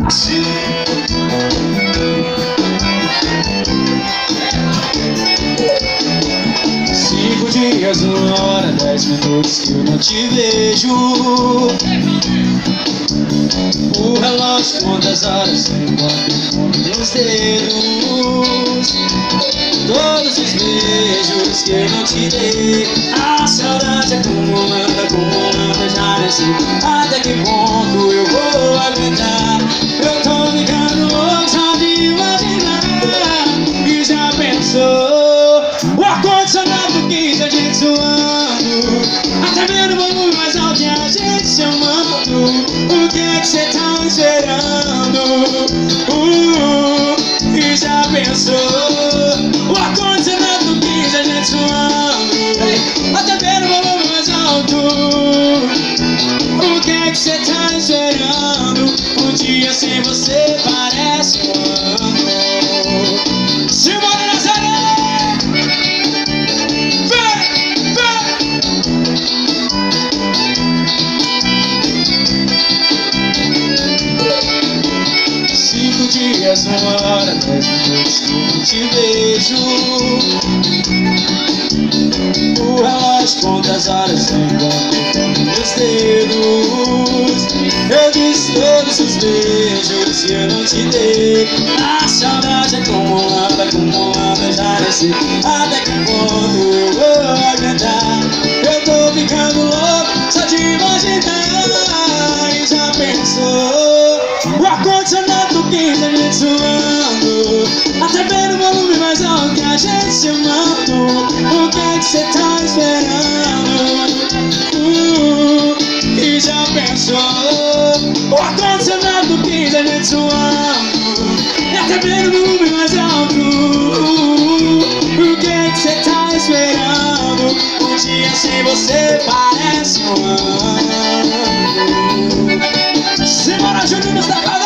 5 dias, 1 hora, 10 minutos que eu não te vejo. O relógio conta as horas enquanto nos dedos. Todos os beijos que eu não te dei. A saudade acumulando, acumulando, eu já nem sei até que ponto eu vou aguentar. Eu tô ficando louco só de imaginar. E já pensou o ar-condicionado 15, a gente suando, até mesmo o volume mais alto e a gente se amando. O que é que cê tá esperando? E já pensou o ar-condicionado 15, a gente suando, até mesmo o volume mais alto. O que é que cê tá esperando? Um dia sem você parece um ano. Simone Nazaré! 5 dias, 1 hora, 10 minutos que eu não te vejo. O relógio conta as horas enquanto meus dedos. Eu disse todos os beijos que eu não te dei. A saudade acumulando, acumulando, eu já nem sei até que ponto eu vou aguentar. Eu tô ficando louco só de imaginar. E já pensou o ar-condicionado 15, a gente suando, até ver o volume mais alto que a gente se amando. O que é que cê tá esperando? E já pensou o ar-condicionado 15, a gente suando, e até ver o volume mais alto. O que é que cê tá esperando? Um dia sem você parece um ano. Simone Júnior da